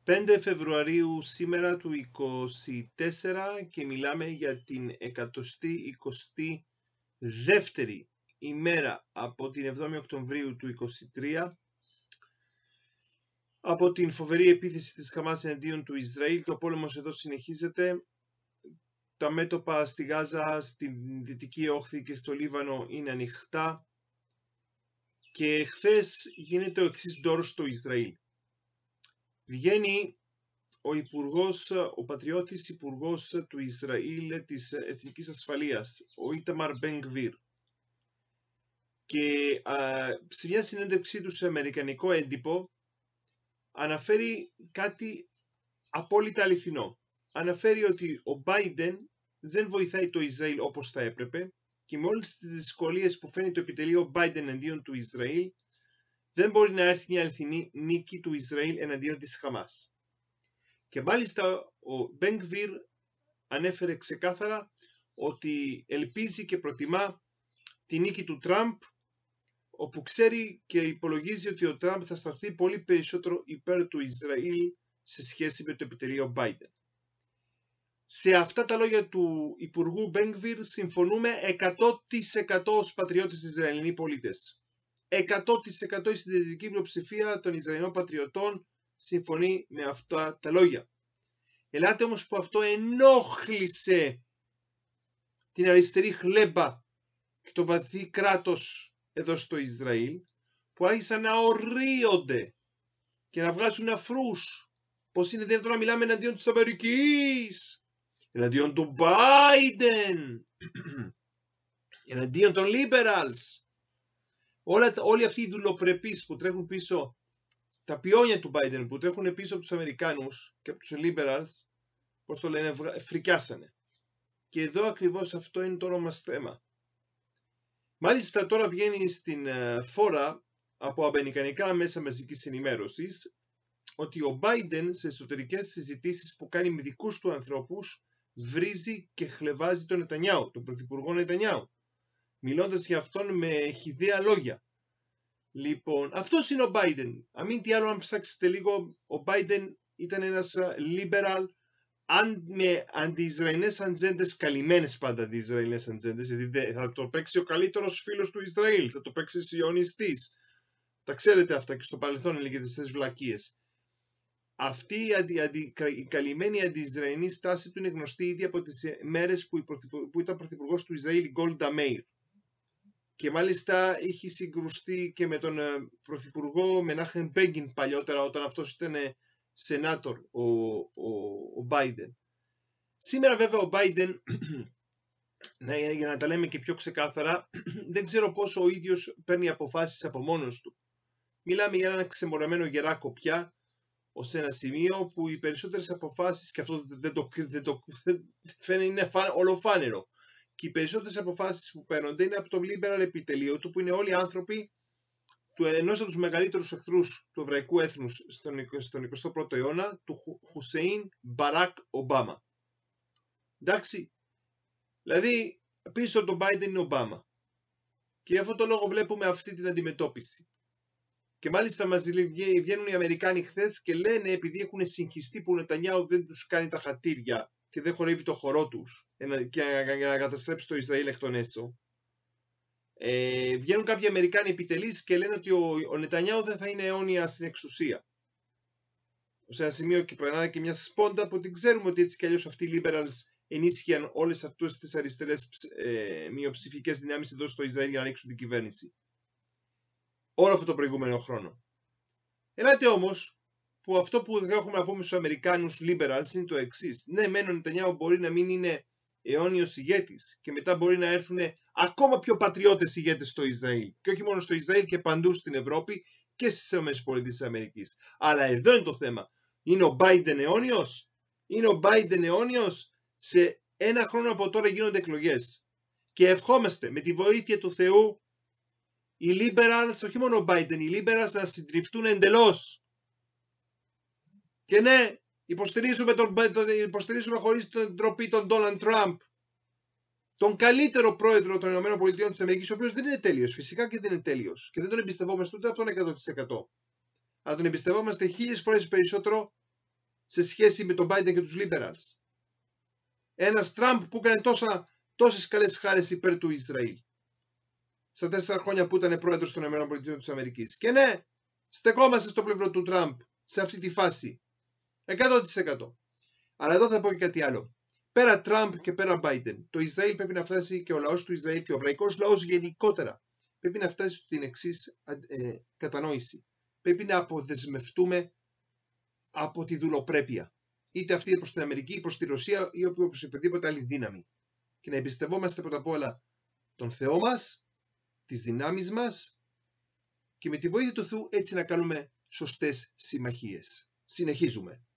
5 Φεβρουαρίου σήμερα του 24 και μιλάμε για την 122η ημέρα από την 7η Οκτωβρίου του 23 από την φοβερή επίθεση της Χαμάς εναντίον του Ισραήλ. Το πόλεμος εδώ συνεχίζεται. Τα μέτωπα στη Γάζα, στην Δυτική Όχθη και στο Λίβανο είναι ανοιχτά και χθες γίνεται ο εξής ντόρος στο Ισραήλ. Βγαίνει ο πατριώτης υπουργός του Ισραήλ της Εθνικής Ασφαλείας, ο Ίταμαρ Μπεν Γκβίρ, και σε μια συνέντευξή του σε αμερικανικό έντυπο αναφέρει κάτι απόλυτα αληθινό. Αναφέρει ότι ο Biden δεν βοηθάει το Ισραήλ όπως θα έπρεπε και με όλες τις δυσκολίες που φαίνει το επιτελείο Biden εναντίον του Ισραήλ δεν μπορεί να έρθει μια αληθινή νίκη του Ισραήλ εναντίον της Χαμάς. Και μάλιστα ο Μπεν Γκβίρ ανέφερε ξεκάθαρα ότι ελπίζει και προτιμά τη νίκη του Τραμπ, όπου ξέρει και υπολογίζει ότι ο Τραμπ θα σταθεί πολύ περισσότερο υπέρ του Ισραήλ σε σχέση με το επιτελείο Biden. Σε αυτά τα λόγια του Υπουργού Μπεν Γκβίρ συμφωνούμε 100% ως πατριώτες Ισραηλινοί πολίτες. 100% η συντηρητική πλειοψηφία των Ισραηλινών πατριωτών συμφωνεί με αυτά τα λόγια. Ελάτε όμως που αυτό ενόχλησε την αριστερή χλέμπα και το βαθύ κράτος εδώ στο Ισραήλ, που άρχισαν να ορίονται και να βγάζουν αφρούς πως είναι δυνατόν να μιλάμε εναντίον της Αμερικής, εναντίον του Biden, εναντίον των liberals. Όλοι αυτοί οι δουλοπρεπείς που τρέχουν πίσω, τα πιόνια του Biden που τρέχουν πίσω από τους Αμερικάνους και από τους liberals, πώς το λένε, φρικιάσανε. Και εδώ ακριβώς αυτό είναι το όλο μας θέμα. Μάλιστα τώρα βγαίνει στην φόρα από αμερικανικά μέσα μαζικής ενημέρωσης ότι ο Biden σε εσωτερικές συζητήσεις που κάνει με δικούς του ανθρώπους βρίζει και χλεβάζει τον Νετανιάου, τον πρωθυπουργό Νετανιάου, μιλώντας για αυτόν με χυδαία λόγια. Λοιπόν, αυτός είναι ο Biden. Αν μη τι άλλο, αν ψάξετε λίγο, ο Biden ήταν ένας liberal με αντι-Ισραηλινές ατζέντες, καλυμμένες πάντα αντι-Ισραηλινές ατζέντες, γιατί θα το παίξει ο καλύτερος φίλος του Ισραήλ, θα το παίξει σιωνιστής. Τα ξέρετε αυτά και στο παρελθόν έλεγε τις βλακίες. Αυτή η καλυμμένη αντι-Ισραηλινή στάση του είναι γνωστή ήδη από τις μέρες που ήταν πρωθυπουργός του Ισραήλ, Γκόλντα Μέιρ. Και μάλιστα είχε συγκρουστεί και με τον πρωθυπουργό Μενάχεμ Μπέγκιν παλιότερα, όταν αυτός ήταν σενάτορ, ο Biden. Σήμερα βέβαια ο Biden, για να τα λέμε και πιο ξεκάθαρα, δεν ξέρω πόσο ο ίδιος παίρνει αποφάσεις από μόνος του. Μιλάμε για έναν ξεμοραμένο γεράκο πια, ως ένα σημείο που οι περισσότερες αποφάσεις, και αυτό δεν το φαίνεται, είναι ολοφάνερο, και οι περισσότερες αποφάσεις που παίρνονται είναι από το liberal επιτελείο του, που είναι όλοι άνθρωποι του ενός από τους μεγαλύτερους εχθρούς του εβραϊκού έθνους στον 21ο αιώνα, του Χουσέιν Μπαράκ Ομπάμα. Εντάξει, δηλαδή πίσω από τον Biden είναι ο Ομπάμα. Και γι' αυτό το λόγο βλέπουμε αυτή την αντιμετώπιση. Και μάλιστα μας βγαίνουν οι Αμερικάνοι χθες και λένε, επειδή έχουν συγχυστεί που ο Νετανιάου δεν τους κάνει τα χατήρια και δεν χορεύει το χορό τους για να καταστρέψει το Ισραήλ εκ των έσω, βγαίνουν κάποιοι Αμερικάνοι επιτελείς και λένε ότι ο Νετανιάου δεν θα είναι αιώνια στην εξουσία. Σε ένα σημείο και περνάνε και μια σπόντα που την ξέρουμε ότι έτσι κι αλλιώς αυτοί οι liberals ενίσχυαν όλες αυτές τις αριστερές μειοψηφικές δυνάμεις εδώ στο Ισραήλ για να ανοίξουν την κυβέρνηση. Όλο αυτό το προηγούμενο χρόνο. Ελάτε όμως που αυτό που έχουμε να πούμε στους Αμερικάνους liberals είναι το εξής. Ναι, μεν ο Νετανιάου μπορεί να μην είναι αιώνιος ηγέτης και μετά μπορεί να έρθουν ακόμα πιο πατριώτες ηγέτες στο Ισραήλ. Και όχι μόνο στο Ισραήλ και παντού στην Ευρώπη και στις ΗΠΑ. Αλλά εδώ είναι το θέμα. Είναι ο Biden αιώνιος? Είναι ο Biden αιώνιος? Σε ένα χρόνο από τώρα γίνονται εκλογές. Και ευχόμαστε με τη βοήθεια του Θεού οι liberals, όχι μόνο ο Biden, οι liberals να συντριφτούν εντελώς. Και ναι, υποστηρίζουμε χωρίς την τροπή τον Donald Trump, τον καλύτερο πρόεδρο των ΗΠΑ, ο οποίος δεν είναι τέλειος, φυσικά και δεν είναι τέλειος. Και δεν τον εμπιστευόμαστε ούτε αυτόν 100%. Αλλά τον εμπιστευόμαστε 1000 φορές περισσότερο σε σχέση με τον Biden και τους liberals. Ένας Τραμπ που έκανε τόσες καλές χάρες υπέρ του Ισραήλ στα 4 χρόνια που ήταν πρόεδρος των ΗΠΑ. Και ναι, στεκόμαστε στο πλευρό του Τραμπ σε αυτή τη φάση. 100%. Αλλά εδώ θα πω και κάτι άλλο. Πέρα Τραμπ και πέρα Biden, το Ισραήλ πρέπει να φτάσει και ο λαός του Ισραήλ και ο εβραϊκός λαός γενικότερα πρέπει να φτάσει στην εξής κατανόηση. Πρέπει να αποδεσμευτούμε από τη δουλοπρέπεια. Είτε αυτή προς την Αμερική, προς τη Ρωσία ή οποιαδήποτε άλλη δύναμη. Και να εμπιστευόμαστε πρώτα απ' όλα τον Θεό μας, τις δυνάμεις μας και με τη βοήθεια του Θεού έτσι να κάνουμε σωστές συμμαχίες. Συνεχίζουμε.